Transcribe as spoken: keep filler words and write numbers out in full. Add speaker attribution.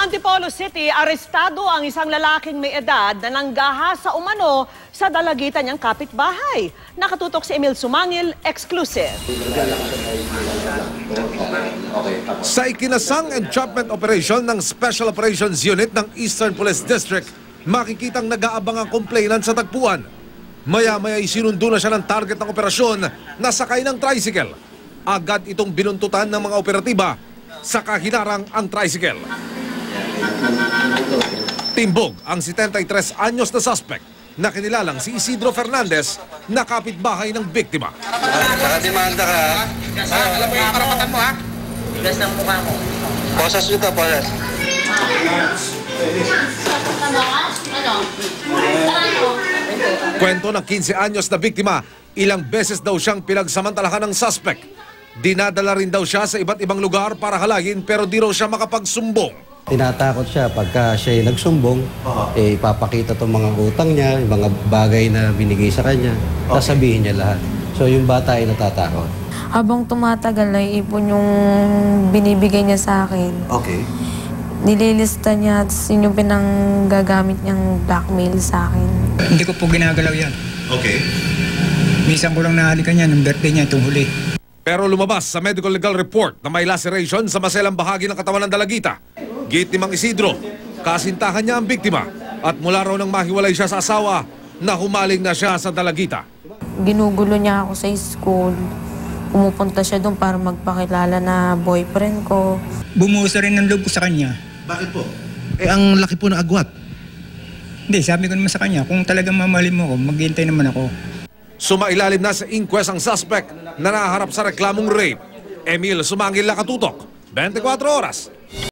Speaker 1: Antipolo City, arestado ang isang lalaking may edad na nanggaha sa umano sa dalagitan niyang kapitbahay. Nakatutok si Emil Sumangil, exclusive.
Speaker 2: Sa ikinasang entrapment operation ng Special Operations Unit ng Eastern Police District, makikitang nag-aabang ang complainant sa tagpuan. Maya-maya isinundo na siya ng target ng operasyon na sakay ng tricycle. Agad itong binuntutan ng mga operatiba, saka hinarang ang tricycle. Timbog ang setenta-tres anyos na suspect na kinilalang si Isidro Fernandez na kapitbahay ng biktima.
Speaker 3: Saka demanda ka, ha?
Speaker 4: Alam mo yung karapatan mo, ha? Tigas ng mukha mo.
Speaker 3: Posas dito, posas.
Speaker 2: Kwento ng quince anyos na biktima, ilang beses daw siyang pinagsamantalahan ng suspect. Dinadala rin daw siya sa iba't ibang lugar para halayin pero di raw siya makapagsumbong.
Speaker 5: Tinatakot siya pagka siya ay nagsumbong, eh, ipapakita itong mga utang niya, yung mga bagay na binigay sa kanya, sasabihin niya lahat. So yung bata ay natatakot.
Speaker 6: Habang tumatagal, naiipon yung binibigay niya sa akin.
Speaker 7: Okay.
Speaker 6: Nililista niya at yun yung pinanggagamit niyang blackmail sa akin.
Speaker 8: Hindi ko po ginagalaw yan.
Speaker 7: Okay.
Speaker 8: Minsan ko lang nahalikan yan, ng birthday niya, itong huli.
Speaker 2: Pero lumabas sa medical legal report na may laceration sa maselang bahagi ng katawan ng dalagita. Git ni Mang Isidro, kasintahan niya ang biktima at mula raw nang mahiwalay siya sa asawa na humaling na siya sa dalagita.
Speaker 6: Ginugulo niya ako sa school. Pumupunta siya doon para magpakilala na boyfriend ko.
Speaker 8: Bumusa rin ng loob ko sa kanya.
Speaker 7: Bakit po? Eh, ang laki po ng agwat.
Speaker 8: Hindi, sabi ko naman sa kanya, kung talagang mamahalin mo ako, maghihintay naman ako.
Speaker 2: Sumailalim na sa inquest ang suspect na naharap sa reklamong rape. Emil Sumangil, nakatutok, twenty-four oras.